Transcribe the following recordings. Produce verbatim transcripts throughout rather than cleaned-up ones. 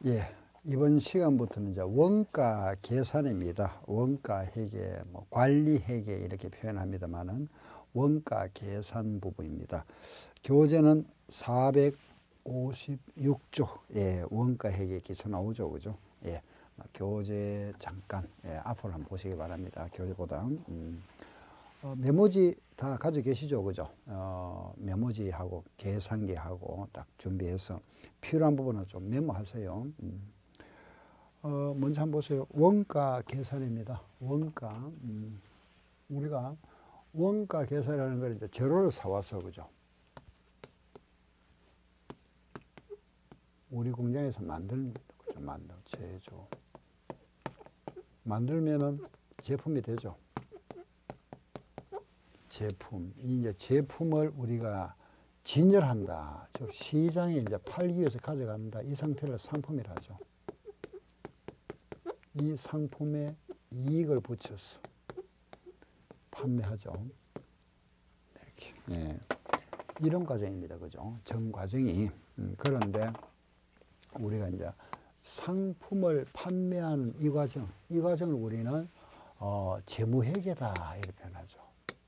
예, 이번 시간부터는 이제 원가 계산입니다. 원가 회계, 뭐 관리 회계 이렇게 표현합니다만은 원가 계산 부분입니다. 교재는 사백오십육 조, 예, 원가 회계 기초 나오죠, 그죠? 예, 교재 잠깐, 예, 앞으로 한번 보시기 바랍니다. 교재보다. 음. 어, 메모지 다 가지고 계시죠, 그죠? 어, 메모지하고 계산기하고 딱 준비해서 필요한 부분은 좀 메모하세요. 음. 어, 먼저 한번 보세요. 원가 계산입니다. 원가. 음. 우리가 원가 계산이라는 걸 이제 재료를 사와서, 그죠? 우리 공장에서 만듭니다. 그죠? 만들, 제조. 만들면은 제품이 되죠. 제품, 이제 제품을 우리가 진열한다. 즉 시장에 이제 팔기 위해서 가져간다. 이 상태를 상품이라죠. 이 상품에 이익을 붙여서 판매하죠. 이렇게. 예. 이런 과정입니다. 그죠? 전 과정이. 음, 그런데 우리가 이제 상품을 판매하는 이 과정, 이 과정을 우리는 어, 재무회계다 이렇게 표현하죠.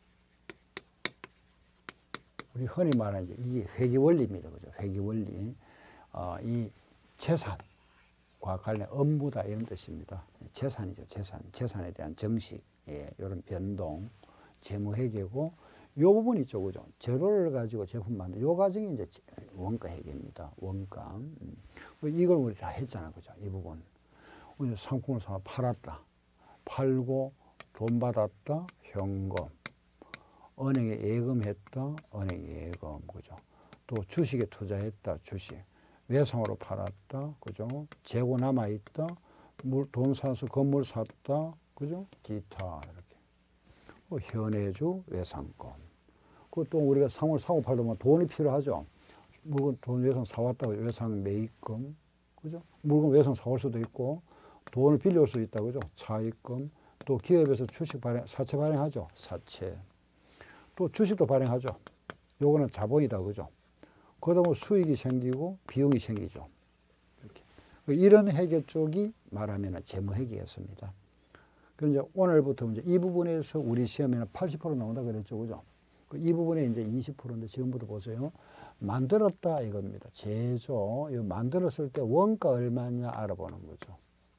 우리 흔히 말하는 이제 이게 회계원리입니다. 그죠? 회계원리. 어, 이 재산과 관련 업무다 이런 뜻입니다. 재산이죠. 재산. 재산에 대한 정식, 예, 이런 변동, 재무회계고, 요 부분이 있죠. 그죠? 재료를 가지고 제품 만든 요 과정이 이제 원가 회계입니다. 원가. 음. 이걸 우리 다 했잖아. 그죠? 이 부분. 우리 상품을 사 팔았다. 팔고 돈 받았다. 현금. 은행에 예금했다, 은행 예금, 그죠? 또 주식에 투자했다, 주식. 외상으로 팔았다, 그죠? 재고 남아있다, 물, 돈 사서 건물 샀다, 그죠? 기타, 이렇게. 뭐 현해주, 외상권. 그또 우리가 상을 사고 팔다 보면 돈이 필요하죠? 물건, 돈 외상 사왔다고 외상 매입금, 그죠? 물건 외상 사올 수도 있고, 돈을 빌려올 수도 있다, 그죠? 차입금. 또 기업에서 주식 발행, 사채 발행하죠? 사채. 또 주식도 발행하죠. 요거는 자본이다, 그죠? 그러다 보면 수익이 생기고 비용이 생기죠. 이렇게. 이런 회계 쪽이 말하면 재무회계였습니다. 그럼 이제 오늘부터 이제 이 부분에서 우리 시험에는 팔십 퍼센트 나온다 그랬죠, 그죠? 이 부분에 이제 이십 퍼센트인데 지금부터 보세요. 만들었다 이겁니다. 제조. 이거 만들었을 때 원가 얼마냐 알아보는 거죠.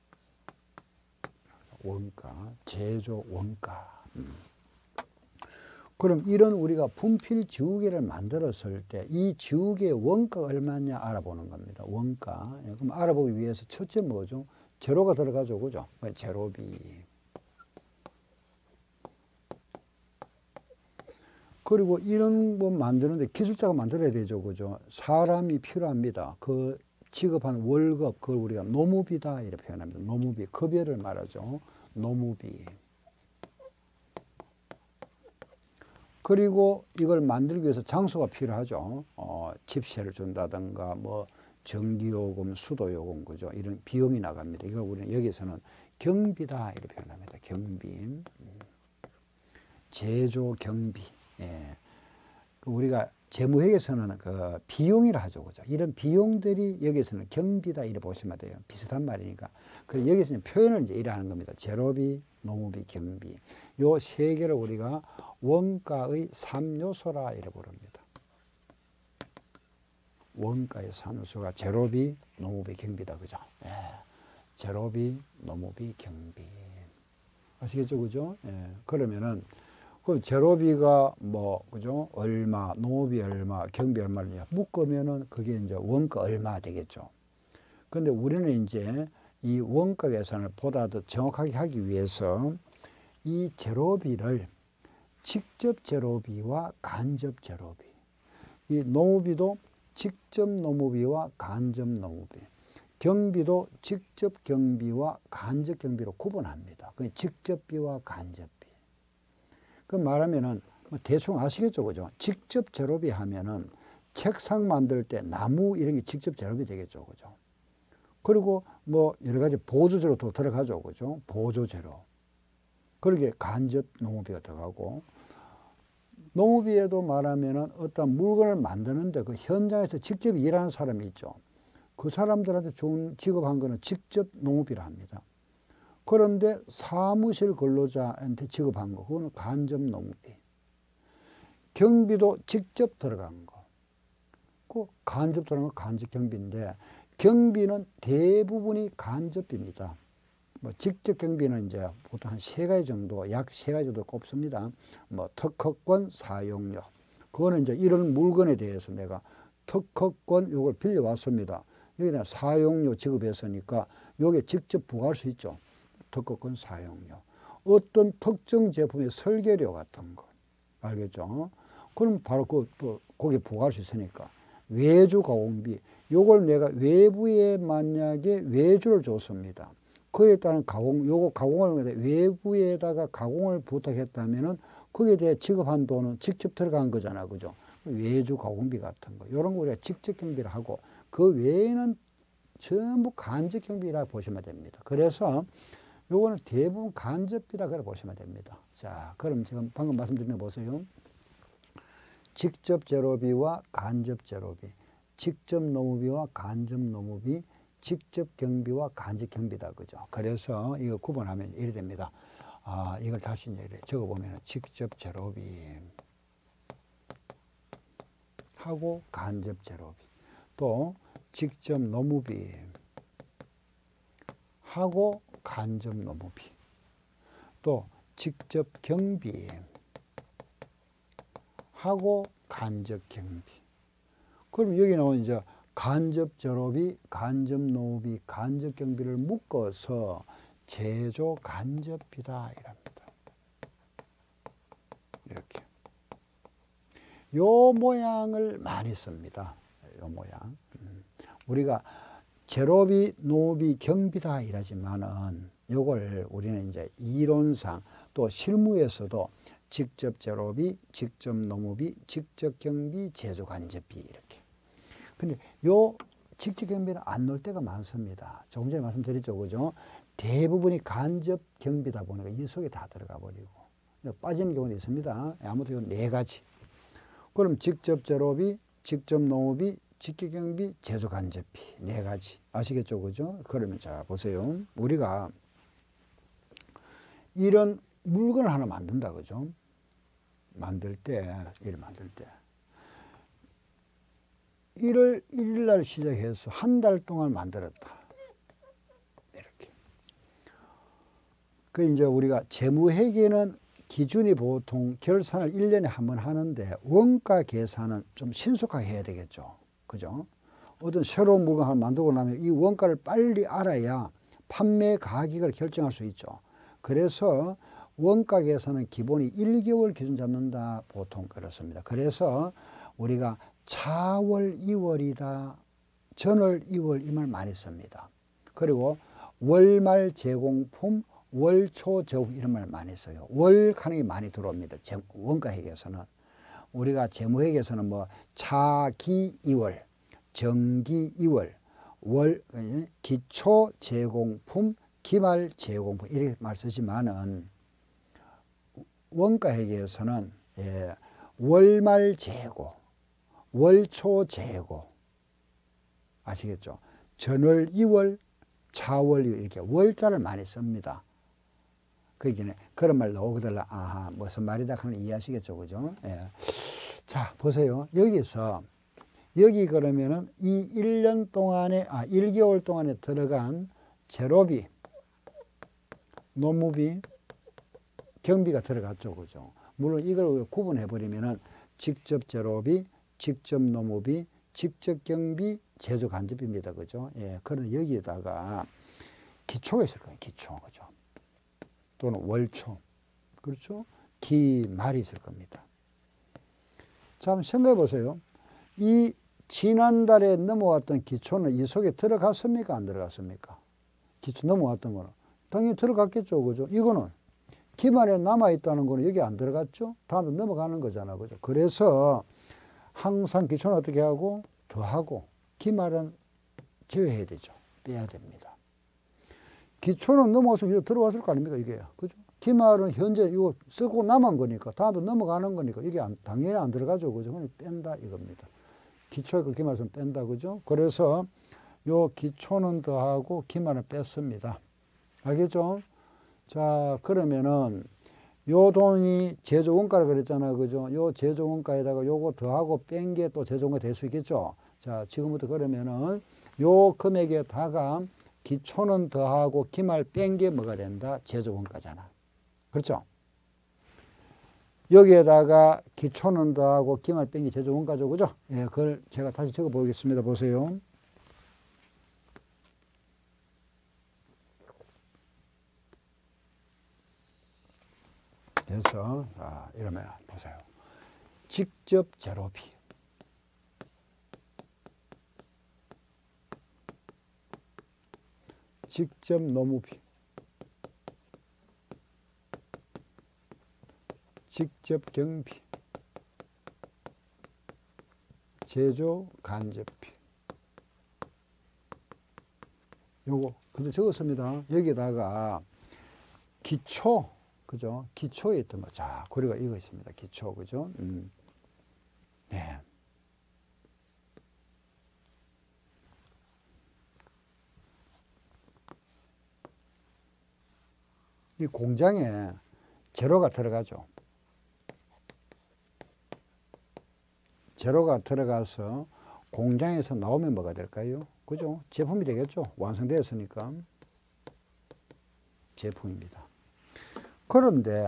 원가, 제조 원가. 음. 그럼 이런 우리가 분필 지우개를 만들었을 때 이 지우개의 원가가 얼마냐 알아보는 겁니다. 원가. 그럼 알아보기 위해서 첫째 뭐죠? 재료가 들어가죠. 그죠? 재료비. 그리고 이런 거 만드는데 기술자가 만들어야 되죠. 그죠? 사람이 필요합니다. 그 지급하는 월급, 그걸 우리가 노무비다 이렇게 표현합니다. 노무비. 급여를 말하죠. 노무비. 그리고 이걸 만들기 위해서 장소가 필요하죠. 어, 집세를 준다든가, 뭐, 전기요금, 수도요금, 그죠? 이런 비용이 나갑니다. 이걸 우리는 여기서는 경비다, 이렇게 표현합니다. 경비. 제조 경비. 예. 우리가 재무회계에서는 그 비용이라 하죠. 그죠? 이런 비용들이 여기서는 경비다, 이렇게 보시면 돼요. 비슷한 말이니까. 그래서 여기서는 표현을 이제 이래 하는 겁니다. 재료비, 노무비, 경비. 요 세 개를 우리가 원가의 삼 요소라 이래 부릅니다. 원가의 삼 요소가 재료비, 노무비, 경비다. 그죠? 예. 재료비, 노무비, 경비. 아시겠죠? 그죠? 예. 그러면은, 그럼 재료비가 뭐, 그죠? 얼마, 노무비 얼마, 경비 얼마냐. 묶으면은 그게 이제 원가 얼마 되겠죠. 근데 우리는 이제 이 원가 계산을 보다 더 정확하게 하기 위해서 이 재료비를 직접 재료비와 간접 재료비, 이 노무비도 직접 노무비와 간접 노무비, 경비도 직접 경비와 간접 경비로 구분합니다. 그 직접비와 간접비. 그 말하면은 뭐 대충 아시겠죠, 그죠? 직접 재료비 하면은 책상 만들 때 나무 이런 게 직접 재료비 되겠죠, 그죠? 그리고 뭐 여러 가지 보조 재료도 들어가죠, 그죠? 보조 재료. 그렇게 간접 노무비가 들어가고, 노무비에도 말하면은 어떤 물건을 만드는데 그 현장에서 직접 일하는 사람이 있죠. 그 사람들한테 좋은 지급한 거는 직접 농업이라 합니다. 그런데 사무실 근로자한테 지급한 거, 그거는 간접 농업이. 경비도 직접 들어간 거, 그 간접 들어간 거 간접 경비인데, 경비는 대부분이 간접입니다. 뭐 직접 경비는 이제 보통 한 세 가지 정도, 약 세 가지 정도 꼽습니다. 뭐 특허권 사용료, 그거는 이제 이런 물건에 대해서 내가 특허권 요걸 빌려왔습니다. 여기다 사용료 지급했으니까 요게 직접 부과할 수 있죠. 특허권 사용료. 어떤 특정 제품의 설계료 같은 거, 알겠죠? 그럼 바로 그 또 거기에 부과할 수 있으니까. 외주 가공비, 요걸 내가 외부에 만약에 외주를 줬습니다. 그에 따른 가공, 요거 가공을 외부에다가 가공을 부탁했다면은 거기에 대해 지급한 돈은 직접 들어간 거잖아, 그죠? 외주 가공비 같은 거, 요런 거 우리가 직접 경비를 하고, 그 외에는 전부 간접 경비라 보시면 됩니다. 그래서 요거는 대부분 간접비라 그래 보시면 됩니다. 자, 그럼 지금 방금 말씀드린 거 보세요. 직접 재료비와 간접 재료비, 직접 노무비와 간접 노무비, 직접 경비와 간접 경비다, 그죠? 그래서 이거 구분하면 이래 됩니다. 아, 이걸 다시 이제 적어보면 직접 재료비 하고 간접 재료비, 또 직접 노무비 하고 간접 노무비, 또 직접 경비 하고 간접 경비. 그럼 여기 나온 이제 간접 재료비, 간접 노무비, 간접 경비를 묶어서 제조 간접비다 이랍니다. 이렇게. 요 모양을 많이 씁니다. 요 모양. 우리가 재료비, 노비, 경비다 이러지만은 요걸 우리는 이제 이론상 또 실무에서도 직접 재료비, 직접 노무비, 직접 경비, 제조 간접비 이렇게. 근데 요 직접 경비는 안 넣을 때가 많습니다. 조금 전에 말씀드렸죠, 그죠? 대부분이 간접 경비다 보니까 이 속에 다 들어가 버리고 빠지는 경우도 있습니다. 아무튼 네 가지. 그럼 직접 재료비, 직접 노무비, 직접 경비, 제조 간접비 네 가지 아시겠죠, 그죠? 그러면 자 보세요. 우리가 이런 물건을 하나 만든다, 그죠? 만들 때, 이를 만들 때 일월 일 일 날 시작해서 한 달 동안 만들었다. 이렇게. 그 이제 우리가 재무회계는 기준이 보통 결산을 일 년에 한 번 하는데 원가 계산은 좀 신속하게 해야 되겠죠. 그죠? 어떤 새로운 물건 하나 만들고 나면 이 원가를 빨리 알아야 판매 가격을 결정할 수 있죠. 그래서 원가 계산은 기본이 일 개월 기준 잡는다. 보통 그렇습니다. 그래서 우리가 차월, 이월이다, 전월, 이월 이 말 많이 씁니다. 그리고 월말 제공품, 월초 제공 이런 말 많이 써요. 월 하는 게 많이 들어옵니다. 원가회계에서는. 우리가 재무회계에서는 뭐 차기 이월, 정기 이월, 월, 기초 제공품, 기말 제공품 이렇게 말 쓰지만은 원가회계에서는 예, 월말 재고, 월초 재고 아시겠죠? 전월 이월, 차월 이렇게 월자를 많이 씁니다. 그러니까 그런 말 나오거든. 아하, 무슨 말이다 하면 이해하시겠죠, 그죠? 예. 자, 보세요. 여기서 여기 그러면은 이 일 년 동안에 아 일 개월 동안에 들어간 재료비, 노무비, 경비가 들어갔죠, 그죠? 물론 이걸 구분해 버리면은 직접 재료비, 직접 노무비, 직접 경비, 제조 간접비입니다, 그죠? 예, 그런 여기에다가 기초가 있을 거예요, 기초, 그죠? 또는 월초, 그렇죠? 기말이 있을 겁니다. 자, 한번 생각해 보세요. 이 지난달에 넘어왔던 기초는 이 속에 들어갔습니까? 안 들어갔습니까? 기초 넘어왔던 거는. 당연히 들어갔겠죠, 그죠? 이거는 기말에 남아있다는 거는 여기 안 들어갔죠? 다음에 넘어가는 거잖아, 그죠? 그래서 항상 기초는 어떻게 하고? 더하고, 기말은 제외해야 되죠. 빼야 됩니다. 기초는 넘어와서 이거 들어왔을 거 아닙니까, 이게? 그죠? 기말은 현재 이거 쓰고 남은 거니까, 다음에 넘어가는 거니까, 이게 안, 당연히 안 들어가죠, 그죠? 그냥 뺀다, 이겁니다. 기초에 그 기말은 뺀다, 그죠? 그래서 요 기초는 더하고 기말은 뺐습니다. 알겠죠? 자, 그러면은 요 돈이 제조원가를 그랬잖아요. 그죠? 요 제조원가에다가 요거 더하고 뺀 게 또 제조원가 될 수 있겠죠? 자, 지금부터 그러면은 요 금액에다가 기초는 더하고 기말 뺀 게 뭐가 된다? 제조원가잖아. 그렇죠? 여기에다가 기초는 더하고 기말 뺀 게 제조원가죠. 그죠? 예, 그걸 제가 다시 적어 보겠습니다. 보세요. 그래서 아, 이러면 보세요. 직접 재료비, 직접 노무비, 직접 경비, 제조 간접비. 요거 근데 적었습니다. 여기다가 기초, 그죠? 기초에 있던 거. 자, 고리가 이거 있습니다. 기초, 그죠? 음. 네. 이 공장에 재료가 들어가죠. 재료가 들어가서 공장에서 나오면 뭐가 될까요? 그죠? 제품이 되겠죠. 완성되었으니까. 제품입니다. 그런데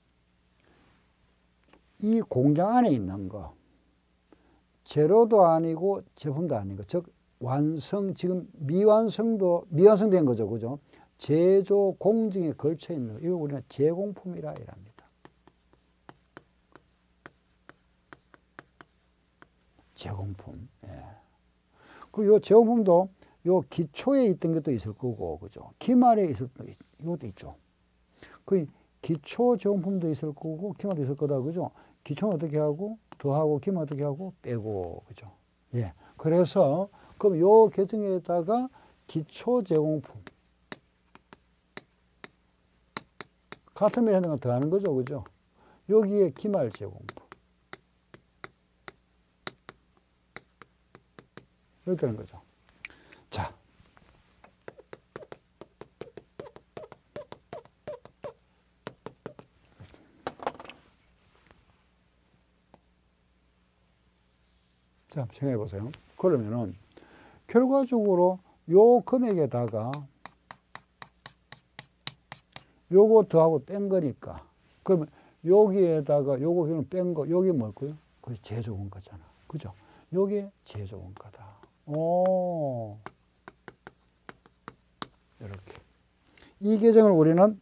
이 공장 안에 있는 거, 재료도 아니고 제품도 아니고, 즉 완성, 지금 미완성도 미완성된 거죠. 그죠? 제조 공정에 걸쳐 있는 거, 이거 우리는 제공품이라 이랍니다. 제공품. 예. 그 요 제공품도 요 기초에 있던 것도 있을 거고, 그죠? 기말에 있을 것도 있죠. 그 기초 제공품도 있을 거고, 기말도 있을 거다, 그죠? 기초는 어떻게 하고, 더하고, 기말 어떻게 하고, 빼고, 그죠? 예. 그래서, 그럼 요 계정에다가 기초 제공품. 같은 면에 하는 건 더하는 거죠, 그죠? 여기에 기말 제공품. 이렇게 되는 거죠. 자. 자, 생각해 보세요. 그러면은, 결과적으로 요 금액에다가 요거 더하고 뺀 거니까. 그러면 여기에다가 요거 그냥 뺀 거, 여기 뭘까요? 그게 제조원가잖아. 그죠? 요게 제조원가다. 오. 이렇게. 이 계정을 우리는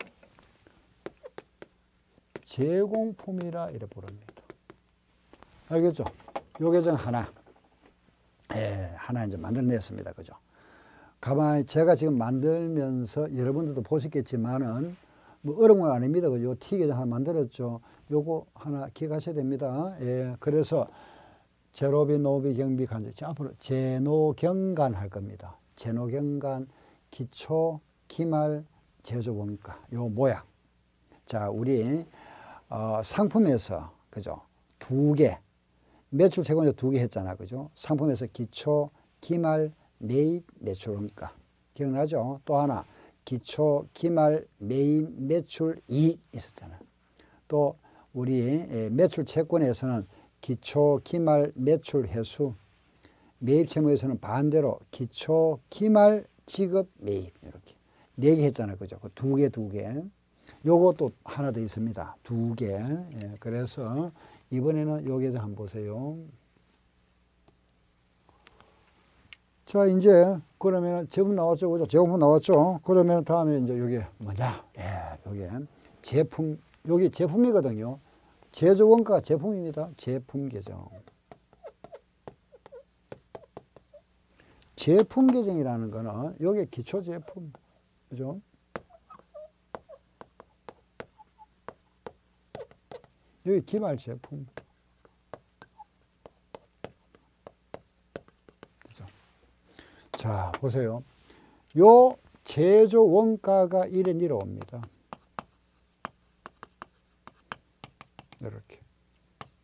제공품이라 이래 부릅니다. 알겠죠? 요 계정 하나. 예, 하나 이제 만들어냈습니다. 그죠? 가만히 제가 지금 만들면서 여러분들도 보셨겠지만은 뭐 어려운 건 아닙니다. 요 T 계정 하나 만들었죠. 요거 하나 기억하셔야 됩니다. 예, 그래서 제로비, 노비, 경비, 간접. 앞으로 제노경간 할 겁니다. 제노경간, 기초, 기말, 제조원가. 요 모양. 자, 우리 어, 상품에서 그죠? 두 개. 매출 채권에서 두 개 했잖아. 그죠? 상품에서 기초, 기말, 매입, 매출원가. 기억나죠? 또 하나, 기초, 기말, 매입, 매출, 이익 있었잖아. 또 우리 매출 채권에서는 기초, 기말, 매출, 회수. 매입 채무에서는 반대로 기초, 기말, 지급, 매입. 이렇게. 네 개 했잖아. 그죠? 그 두 개, 두 개. 요것도 하나 더 있습니다. 두 개. 예, 그래서 이번에는 요 계정 한번 보세요. 자, 이제 그러면 제품 나왔죠. 그죠? 제공품 나왔죠. 그러면 다음에 이제 요게 뭐냐? 예, 요게 제품, 요게 제품이거든요. 제조원가가 제품입니다. 제품 계정. 제품 계정이라는 거는 요게 기초 제품. 그죠? 여기 기말 제품. 그죠? 자, 보세요. 요 제조 원가가 이래 내려옵니다. 이렇게.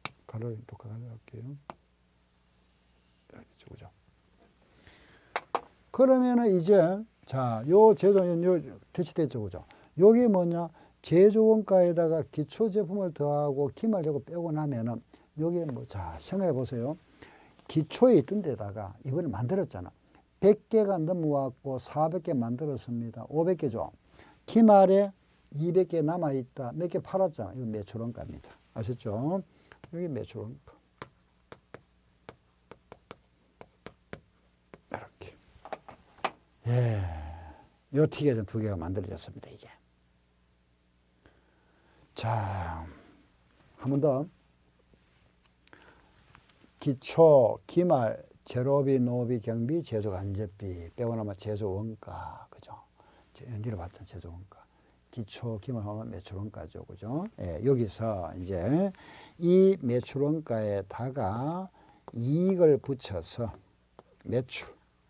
가로 똑같이 할게요. 이렇게, 그죠? 그러면은 이제, 자, 요 제조, 요, 대치됐죠, 그죠? 요게 뭐냐? 제조원가에다가 기초제품을 더하고 기말제고 빼고 나면은, 요게 뭐, 자, 생각해 보세요. 기초에 있던 데다가 이번에 만들었잖아. 백 개가 넘어왔고, 사백 개 만들었습니다. 오백 개죠. 기말에 이백 개 남아있다. 몇 개 팔았잖아. 이거 매출원가입니다. 아셨죠? 여기 매출원가. 이렇게. 예. 요 튀겨진 두 개가 만들어졌습니다, 이제. 자, 한 번 더. 기초, 기말, 재료비, 노비, 경비, 제조간접비 빼고 나면 제조원가, 그죠? 연기를 봤잖아, 제조원가. 기초, 기말 하면 매출원가죠, 그죠? 예, 여기서 이제 이 매출원가에다가 이익을 붙여서 매출,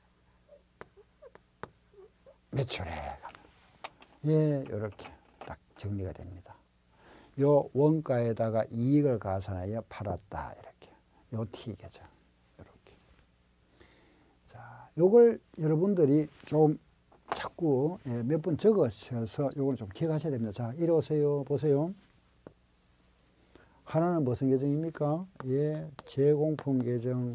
매출에 예, 이렇게 딱 정리가 됩니다. 요 원가에다가 이익을 가산하여 팔았다, 이렇게. 요 T겠죠. 이렇게. 자, 요걸 여러분들이 좀 자꾸 예, 몇 번 적으셔서 요걸 좀 기억하셔야 됩니다. 자, 이리 오세요. 보세요. 하나는 무슨 계정입니까? 예, 제공품 계정.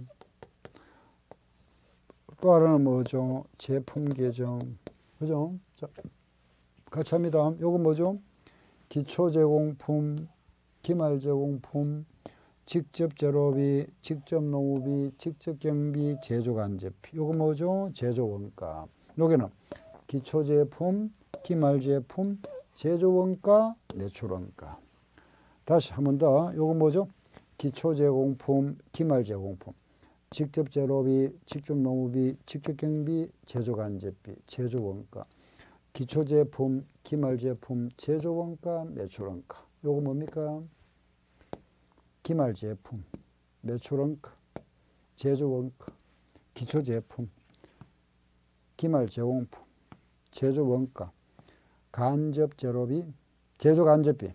또 하나는 뭐죠? 제품 계정. 그죠? 자, 같이 합니다. 요거 뭐죠? 기초 제공품, 기말 제공품, 직접 재료비, 직접 노무비, 직접 경비, 제조간접비. 요거 뭐죠? 제조원가. 여기는 기초 제품, 기말 제품, 제조원가, 매출원가. 다시 한 번 더. 요거 뭐죠? 기초 제공품, 기말 제공품, 직접 재료비, 직접 노무비, 직접 경비, 제조간접비, 제조원가. 기초 제품, 기말 제품, 제조원가, 매출원가. 요거 뭡니까? 기말 제품, 매출원가, 제조원가, 기초 제품, 기말 제공품, 제조원가, 간접 재료비, 제조간접비,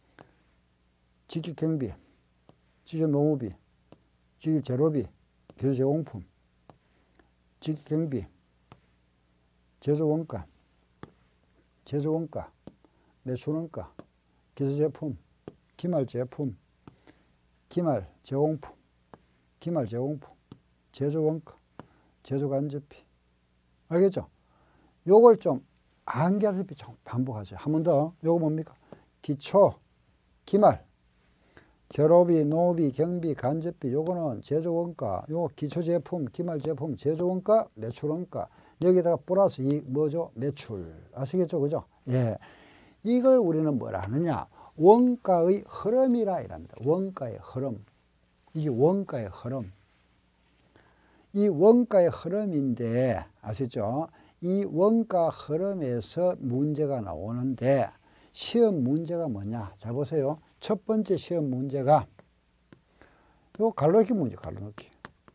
직접 경비, 직접 노무비, 직접 재료비, 기초 제공품, 직접 경비, 제조원가, 제조원가, 매출원가, 기초 제품, 기말 제품, 기말 제공품, 기말 제공품, 제조원가, 제조간접비. 알겠죠? 요걸 좀 암기하듯이 좀 반복하세요. 한 번 더. 요거 뭡니까? 기초, 기말, 재료비, 노비, 경비, 간접비. 요거는 제조원가. 요 기초 제품, 기말 제품, 제조원가, 매출원가. 여기다가 플러스 이 뭐죠? 매출. 아시겠죠? 그죠? 예. 이걸 우리는 뭐라 하느냐? 원가의 흐름이라 이랍니다. 원가의 흐름. 이게 원가의 흐름. 이 원가의 흐름인데, 아시죠? 이 원가 흐름에서 문제가 나오는데, 시험 문제가 뭐냐? 잘 보세요. 첫 번째 시험 문제가, 요 갈로넣기 문제, 갈로넣기.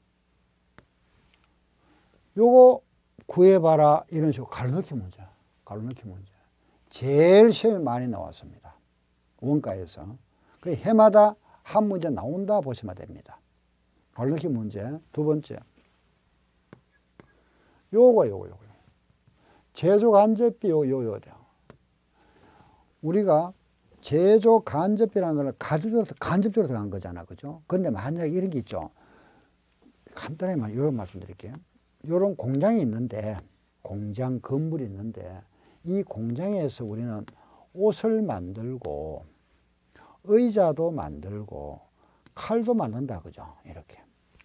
요거 구해봐라. 이런 식으로 갈로넣기 문제. 갈로넣기 문제. 제일 시험이 많이 나왔습니다. 원가에서. 그 해마다 한 문제 나온다 보시면 됩니다. 갈로넣기 문제. 두 번째. 요거, 요거, 요거. 제조간접비, 요, 요, 요. 우리가 제조간접비라는 거는 간접적으로, 간접적으로 들어간 거잖아. 그죠? 근데 만약에 이런 게 있죠. 간단하게 이런 말씀 드릴게요. 요런 공장이 있는데, 공장 건물이 있는데, 이 공장에서 우리는 옷을 만들고, 의자도 만들고, 칼도 만든다. 그죠? 이렇게.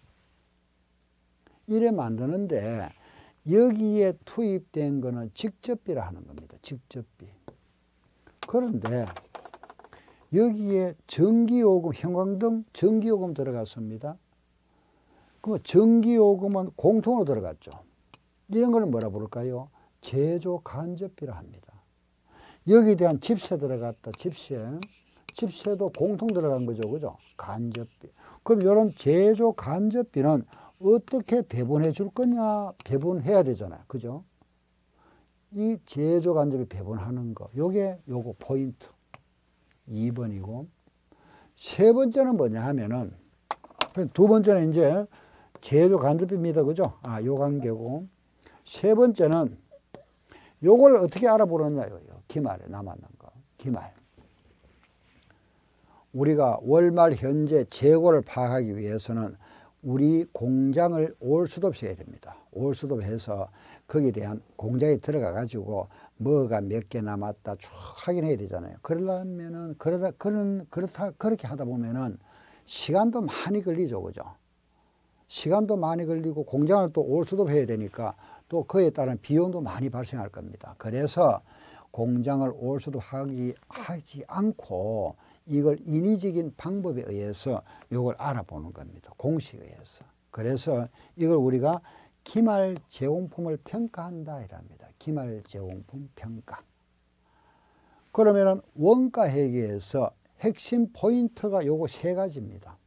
이래 만드는데, 여기에 투입된 거는 직접비라 하는 겁니다. 직접비. 그런데 여기에 전기요금, 형광등, 전기요금 들어갔습니다. 그러면 전기요금은 공통으로 들어갔죠. 이런 거는 뭐라 부를까요? 제조간접비라 합니다. 여기에 대한 집세 들어갔다. 집세. 집세도 공통 들어간 거죠. 그죠? 간접비. 그럼 이런 제조간접비는 어떻게 배분해 줄 거냐? 배분해야 되잖아요. 그죠? 이 제조간접비 배분하는 거. 요게 요거 포인트. 이 번이고. 세 번째는 뭐냐 하면은, 두 번째는 이제 제조간접비입니다. 그죠? 아, 요 관계고. 세 번째는 요걸 어떻게 알아보느냐요. 기말에 남았는 거. 기말. 우리가 월말 현재 재고를 파악하기 위해서는 우리 공장을 올수도업 해야 됩니다. 올수도업해서 거기에 대한 공장에 들어가 가지고 뭐가 몇 개 남았다 쭉 확인해야 되잖아요. 그러려면은 그러다 그런 그렇다 그렇게 하다 보면은 시간도 많이 걸리죠, 그죠? 시간도 많이 걸리고 공장을 또 올수도업 해야 되니까 또 그에 따른 비용도 많이 발생할 겁니다. 그래서 공장을 올수도업하기 하지 않고 이걸 인위적인 방법에 의해서 이걸 알아보는 겁니다. 공식에 의해서. 그래서 이걸 우리가 기말 제공품을 평가한다 이랍니다. 기말 제공품 평가. 그러면은 원가 회계에서 핵심 포인트가 요거 세 가지입니다.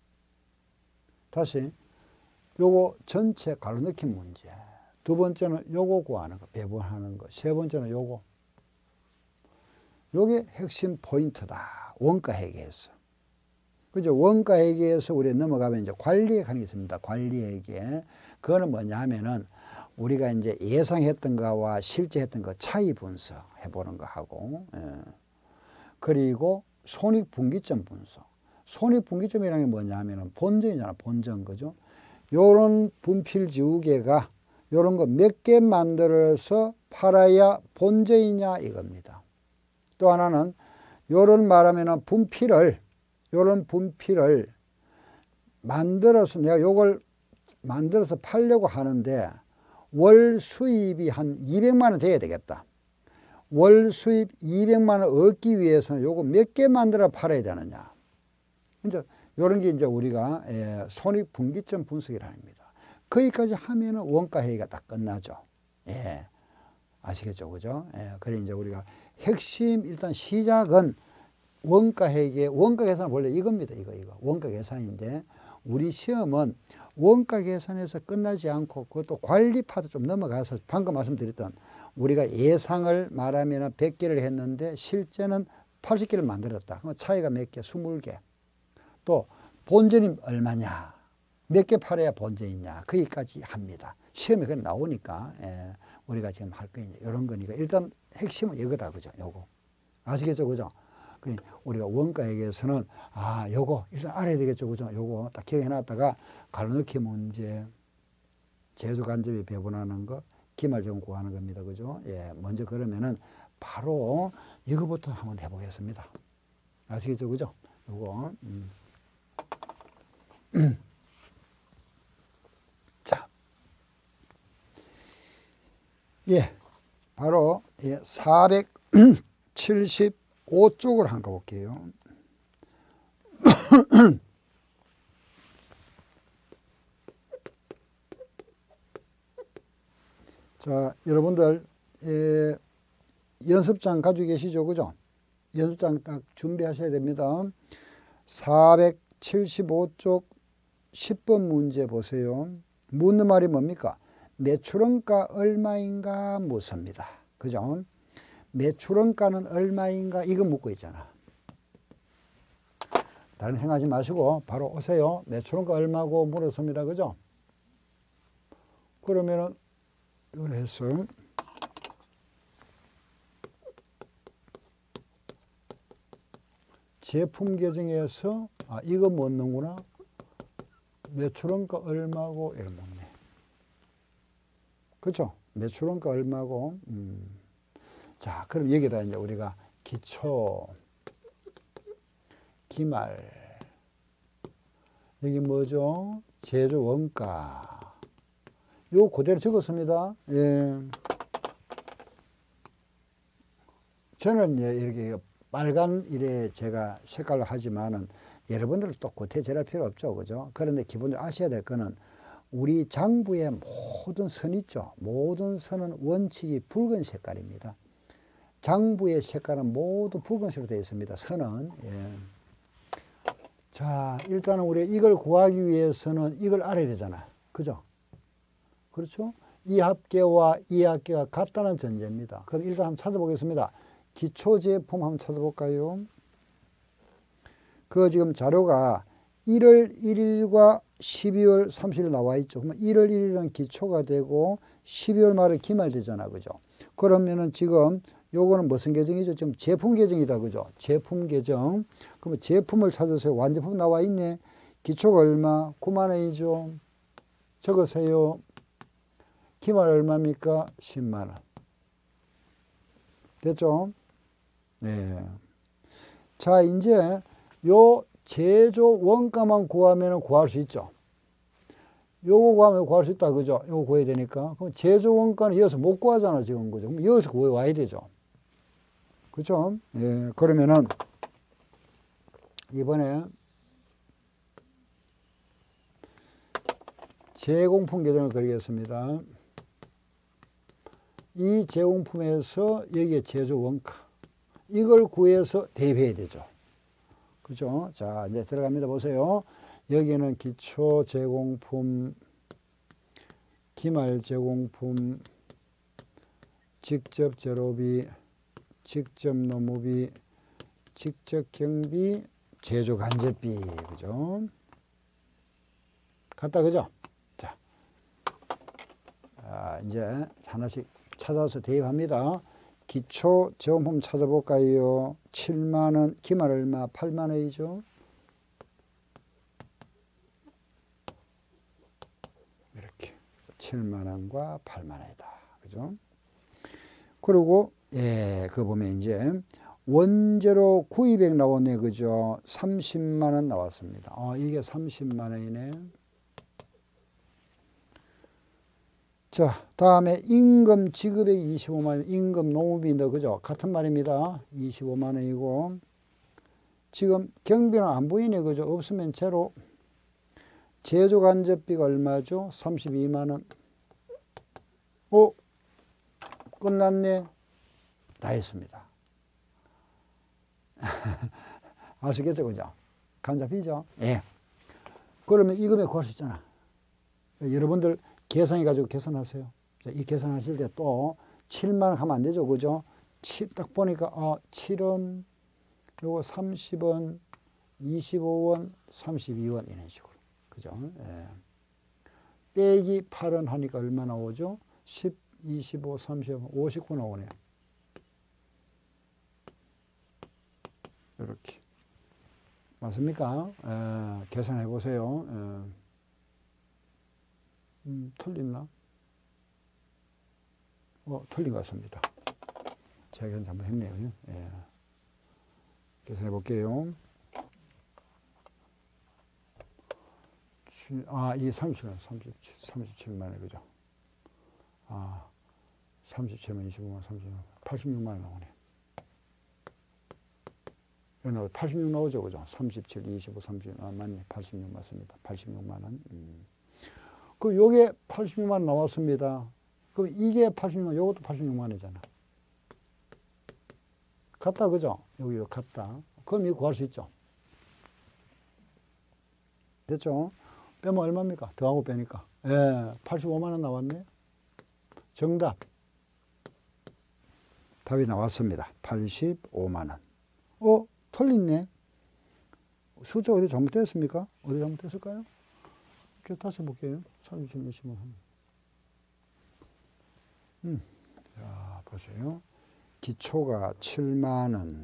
다시 요거 전체 가로넣기 문제. 두 번째는 요거 구하는 거, 배분하는 거. 세 번째는 요거. 요게 핵심 포인트다. 원가 회계에서. 그죠? 원가 회계에서 우리 넘어가면 이제 관리액 하는 게 있습니다. 관리액에. 그거는 뭐냐 하면은 우리가 이제 예상했던 거와 실제 했던 거 차이 분석 해보는 거 하고, 예. 그리고 손익분기점 분석. 손익분기점이라는 게 뭐냐 하면은 본전이잖아, 본전. 그죠? 요런 분필지우개가 요런 거 몇 개 만들어서 팔아야 본전이냐 이겁니다. 또 하나는 요런 말하면은 분필을, 요런 분필을 만들어서 내가 요걸 만들어서 팔려고 하는데 월 수입이 한 이백만 원 돼야 되겠다. 월 수입 이백만 원 얻기 위해서는 요거 몇 개 만들어 팔아야 되느냐. 이제 요런 게 이제 우리가 손익분기점 분석이라 합니다. 거기까지 하면은 원가 회의가 딱 끝나죠. 예. 아시겠죠? 그죠? 예. 그래 이제 우리가 핵심 일단 시작은 원가 회계, 원가 계산은 원래 이겁니다. 이거, 이거. 원가 계산인데 우리 시험은 원가 계산에서 끝나지 않고 그것도 관리 파도 좀 넘어가서 방금 말씀드렸던 우리가 예상을 말하면 백 개를 했는데 실제는 팔십 개를 만들었다. 그럼 차이가 몇 개? 이십 개. 또 본전이 얼마냐? 몇 개 팔아야 본전이냐? 거기까지 합니다. 시험에 그냥 나오니까 예, 우리가 지금 할 거예요. 이런 거니까 일단 핵심은 이거다. 그죠? 요거. 아시겠죠? 그죠? 우리가 원가 회계에서는 아 요거 일단 알아야 되겠죠. 그죠? 요거 딱 기억해 놨다가 가로넣기 문제, 제조 간접이 배분하는 거, 기말 제공 구하는 겁니다. 그죠? 예, 먼저 그러면은 바로 이거부터 한번 해보겠습니다. 아시겠죠? 그죠? 요거. 음. 자. 예. 바로 예, 사백칠십오 쪽으로 한번 가볼게요. 자, 여러분들 예, 연습장 가지고 계시죠? 그죠? 연습장 딱 준비하셔야 됩니다. 사백칠십오 쪽 십 번 문제 보세요. 묻는 말이 뭡니까? 매출원가 얼마인가 묻습니다. 그죠? 매출원가는 얼마인가 이거 묻고 있잖아. 다른 생각하지 마시고 바로 오세요. 매출원가 얼마고 물었습니다. 그죠? 그러면은 이걸 해서 제품 계정에서 아 이거 묻는구나. 매출원가 얼마고 이런 묻네. 그렇죠? 매출원가 얼마고. 음. 자, 그럼 여기다 이제 우리가 기초, 기말, 여기 뭐죠? 제조 원가. 요 그대로 적었습니다. 예. 저는 이렇게 빨간 이래 제가 색깔로 하지만은 여러분들은 또 구태절할 필요 없죠. 그죠? 그런데 기본적으로 아셔야 될 거는 우리 장부의 모든 선 있죠. 모든 선은 원칙이 붉은 색깔입니다. 장부의 색깔은 모두 붉은색으로 되어 있습니다. 선은. 예. 자, 일단은 우리 이걸 구하기 위해서는 이걸 알아야 되잖아. 그죠? 그렇죠? 이 합계와 이 합계가 같다는 전제입니다. 그럼 일단 한번 찾아보겠습니다. 기초 제품 한번 찾아볼까요? 그 지금 자료가 일월 일일과 십이월 삼십일 나와 있죠. 그러면 일월 일일은 기초가 되고 십이월 말에 기말되잖아. 그죠? 그러면은 지금 요거는 무슨 계정이죠? 지금 제품 계정이다. 그죠? 제품 계정. 그러면 제품을 찾으세요. 완제품 나와 있네. 기초가 얼마? 구만 원이죠. 적으세요. 기말 얼마입니까? 십만 원. 됐죠? 네. 자, 이제 요 제조 원가만 구하면 구할 수 있죠. 요거 구하면 구할 수 있다. 그죠? 요거 구해야 되니까. 그럼 제조 원가는 여기서 못 구하잖아. 지금. 그죠? 그럼 여기서 구해와야 되죠. 그죠? 예. 그러면은 이번에 제공품 계정을 그리겠습니다. 이 제공품에서 여기에 제조 원가. 이걸 구해서 대입해야 되죠. 그죠? 자, 이제 들어갑니다. 보세요. 여기는 기초 제공품, 기말 제공품, 직접 제로비, 직접 노무비, 직접 경비, 제조 간접비. 그죠? 같다. 그죠? 자, 아, 이제 하나씩 찾아서 대입합니다. 기초 제공품 찾아볼까요? 칠만 원, 기말 얼마? 팔만 원이죠. 이렇게 칠만 원과 팔만 원이다. 그죠? 그리고 예, 그거 보면 이제 원재료 구입액 나오네. 그죠? 삼십만 원 나왔습니다. 어, 이게 삼십만 원이네. 자, 다음에 임금 지급액 이십오만 원, 임금 노무비인데, 그죠? 같은 말입니다. 이십오만 원이고, 지금 경비는 안 보이네. 그죠? 없으면 제로. 제조 간접비가 얼마죠? 삼십이만 원. 오, 끝났네. 다 했습니다. 아시겠죠? 그죠? 간접비죠? 예. 그러면 이 금액 구할 수 있잖아. 여러분들 계산해가지고 계산하세요. 이 계산하실 때 또 칠만 원 하면 안 되죠. 그죠? 칠, 딱 보니까, 어, 칠 원, 요거 삼십 원, 이십오 원, 삼십이 원, 이런 식으로. 그죠? 예. 빼기 팔 원 하니까 얼마 나오죠? 십, 이십오, 삼십, 오십구 나오네요. 이렇게. 맞습니까? 예, 계산해 보세요. 예. 음, 틀렸나? 어, 틀린 것 같습니다. 제가 계산 잘못했네요. 예. 계산해 볼게요. 아, 이게 삼십칠 만, 삼십칠, 삼십칠만 원, 그죠? 아, 삼십칠만, 이십오만, 삼십만, 팔십육만 원 나오네. 여기 팔십육 나오죠, 그죠? 삼십칠, 이십오, 삼십, 아, 맞네. 팔십육 맞습니다. 팔십육만 원. 음. 그 요게 팔십육만 원 나왔습니다. 그럼 이게 팔십육만 원, 요것도 팔십육만 원이잖아. 같다, 그죠? 여기 요 같다. 그럼 이거 구할 수 있죠. 됐죠? 빼면 얼마입니까? 더하고 빼니까. 예, 팔십오만 원 나왔네. 정답. 답이 나왔습니다. 팔십오만 원. 어, 틀렸네. 숫자 어디 잘못됐습니까? 어디 잘못됐을까요? 다시 볼게요. 삼십칠, 이십오. 음, 자, 보세요. 기초가 칠만 원,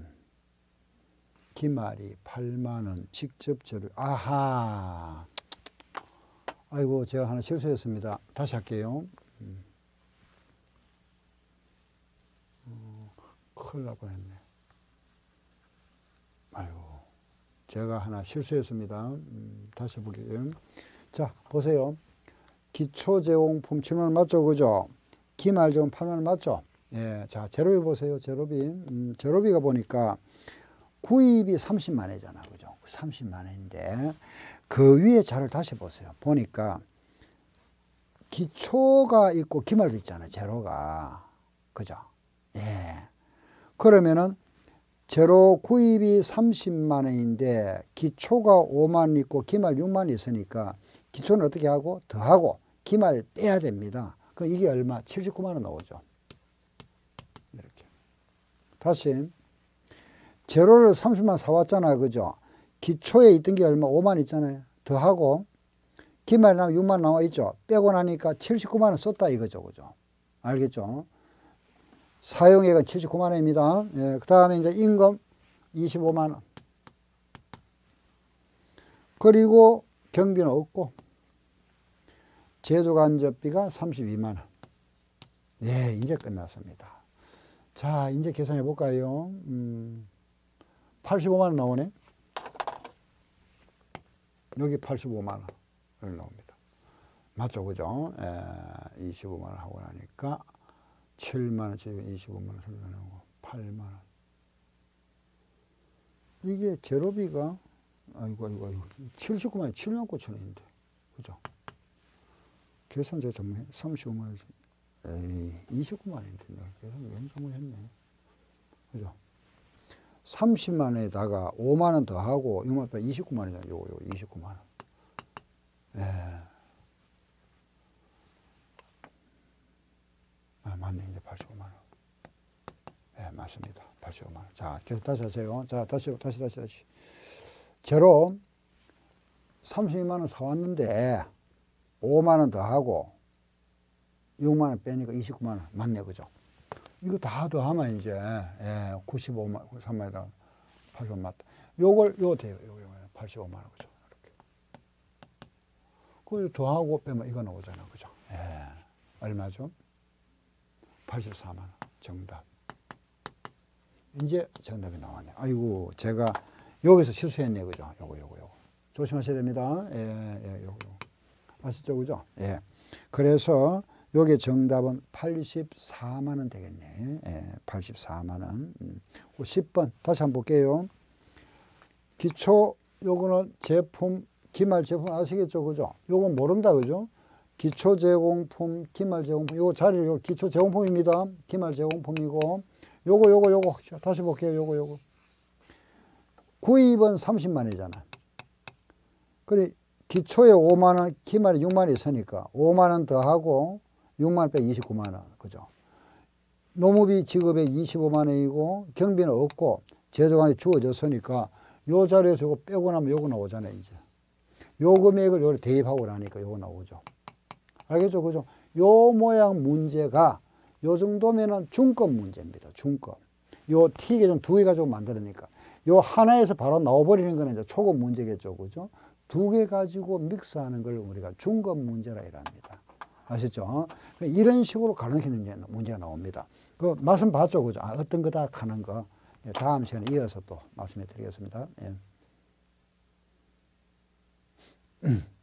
기말이 팔만 원, 직접 재료. 아하. 아이고, 제가 하나 실수했습니다. 다시 할게요. 음. 어, 큰일 날 뻔했네. 아이고, 제가 하나 실수했습니다. 음, 다시 볼게요. 자, 보세요. 기초 제공품 칠만 원 맞죠? 그죠? 기말 제공 팔만 원 맞죠? 예. 자, 제로비 보세요. 제로비. 음, 제로비가 보니까 구입이 삼십만 원이잖아. 그죠? 삼십만 원인데, 그 위에 자를 다시 보세요. 보니까 기초가 있고 기말도 있잖아. 제로가. 그죠? 예. 그러면은 제로 구입이 삼십만 원인데 기초가 오만 원 있고 기말 육만 원 있으니까 기초는 어떻게 하고 더하고 기말 빼야 됩니다. 그럼 이게 얼마? 칠십구만 원 나오죠. 이렇게. 다시 제로를 삼십만 원 사왔잖아. 그죠? 기초에 있던 게 얼마? 오만 있잖아요. 더하고 기말에 나면 육만 나와 있죠. 빼고 나니까 칠십구만 원 썼다 이거죠. 그죠? 알겠죠? 사용액은 칠십구만 원입니다. 예, 그 다음에 이제 임금 이십오만 원. 그리고 경비는 없고 제조간접비가 삼십이만 원. 예, 이제 끝났습니다. 자, 이제 계산해 볼까요? 음, 팔십오만 원 나오네. 여기 팔십오만 원 나옵니다. 맞죠? 그죠? 에, 이십오만 원 하고 나니까 칠만 원, 이십오만 원 설명하고 팔만 원. 이게 제로비가 아이고 아이고 아이고 칠십구만 원, 칠만 구천 원인데. 그죠? 계산 제가 전문해. 삼십오만 원. 에이, 이십구만 원인데 내가 계산 왜 잘못했네. 그죠? 삼십만 원에다가 오만 원 더 하고 육만 원 이십구만 원이잖아요. 요거 요거 이십구만 원. 예. 아, 맞네. 이제 팔십오만 원. 예, 맞습니다. 팔십오만 원. 자, 계속 다시 하세요. 자, 다시 다시 다시 다시. 제로 삼십이만 원 사왔는데 오만 원 더 하고 육만 원 빼니까 이십구만 원. 맞네. 그죠? 이거 다 더하면 이제 예, 구십오만 원, 삼만 원에다가 팔십오만 원 맞다. 요걸 요거 돼요. 요거 요거 팔십오만 원. 그죠? 이렇게. 그걸 더하고 빼면 이거 나오잖아. 그죠? 예. 얼마죠? 팔십사만 원. 정답. 이제 정답이 나왔네. 아이고, 제가 여기서 실수했네. 그죠? 요거 요거 요거. 조심하셔야 됩니다. 예, 예, 요거 요거. 아시죠? 그죠? 예. 그래서 여기 정답은 팔십사만 원 되겠네. 예, 팔십사만 원. 음. 십 번 다시 한번 볼게요. 기초 요거는 제품 기말 제품 아시겠죠? 그죠? 요건 모른다. 그죠? 기초 제공품, 기말 제공품. 요거 자리를 요 기초 제공품입니다. 기말 제공품이고 요거 요거 요거 다시 볼게요. 요거 요거. 구입은 삼십만 원이잖아. 그래 기초에 오만 원, 기말에 육만 원 있으니까 오만 원 더하고 육만 원 빼 이십구만 원. 그죠? 노무비 지급액 이십오만 원이고 경비는 없고 제조관이 주어졌으니까 요 자리에서 요거 빼고 나면 요거 나오잖아요. 이제 요 금액을 요걸 대입하고 나니까 요거 나오죠. 알겠죠? 그죠? 요 모양 문제가 요 정도면은 중급 문제입니다. 중급. 요 T 계정 두 개 가지고 만들으니까 요 하나에서 바로 나와버리는 거는 이제 초급 문제겠죠. 그죠? 두 개 가지고 믹스하는 걸 우리가 중급 문제라 이랍니다. 아시죠? 이런 식으로 가능性문제가 나옵니다. 그 말씀 봤죠? 그죠? 아, 어떤 거다 하는 거. 다음 시간에 이어서 또 말씀해 드리겠습니다. 예.